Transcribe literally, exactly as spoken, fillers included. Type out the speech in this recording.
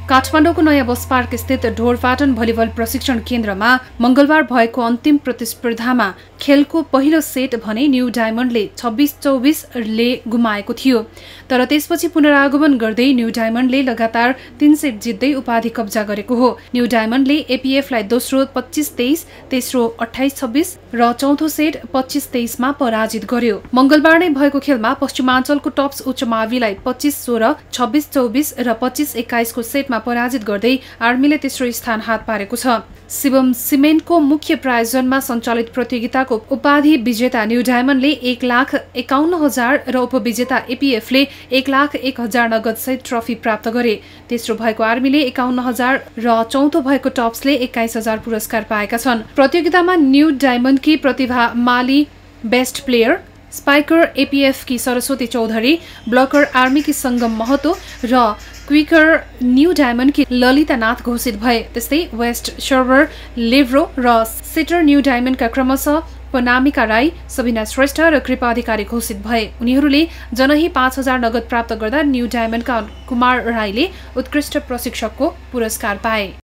काठमाडौँको नयाँ bus park स्थित ढोरपाटन भलिबल प्रशिक्षण केन्द्रमा मंगलबार भएको अन्तिम प्रतिस्पर्धामा खेलको पहिलो सेट भने न्यू डायमन्डले छब्बीस चौबीस ले गुमाएको थियो। तर त्यसपछि पुनरागमन गर्दै न्यू डायमन्डले लगातार तीन सेट जित्दै उपाधि कब्जा गरेको हो। न्यू डायमन्डले एपीएफलाई दोस्रो पच्चीस तेइस, तेस्रो अट्ठाइस छब्बीस र चौथो सेट पच्चीस तेइस मा पराजित गर्यो। मंगलबार नै भएको खेलमा पश्चिमाञ्चलको टप्स उच्च माविलाई पच्चीस सोह्र, छब्बीस चौबीस र पच्चीस एक्काइस को सेटमा पराजित गर्दै आर्मीले तेस्रो स्थान हात पारेको छ। शिवम सिमेन्टको मुख्य प्रायोजनमा सञ्चालित प्रतियोगिताको उपाधि विजेता न्यू डायमन्डले एक लाख एकाउन्न हजार र उपविजेता एपीएफले एक लाख एक हजार नगद सहित ट्रफी प्राप्त गरे। तेस्रो भएको आर्मीले एकाउन्न हजार र चौथो भएको टप्सले एक्काइस हजार पुरस्कार पाएका छन्। प्रतियोगितामा न्यू डायमन्डकी Pratibha Mali best player, spiker APF की सरस्वती चौधरी, ब्लकर आर्मी की संगम महतो र क्विकर न्यू डायमन्ड की ललिता नाथ घोषित भए। त्यस्तै वेस्ट सर्भर, लेभ्रो र सेटर न्यू डायमन्डका क्रमशः पनामिका राई, सबिना श्रेष्ठ र कृपा अधिकारी घोषित भए। उनीहरूले जनही पाँच हजार नगद प्राप्त गर्दा न्यू डायमन्डका कुमार राईले उत्कृष्ट प्रशिक्षकको पुरस्कार पाए।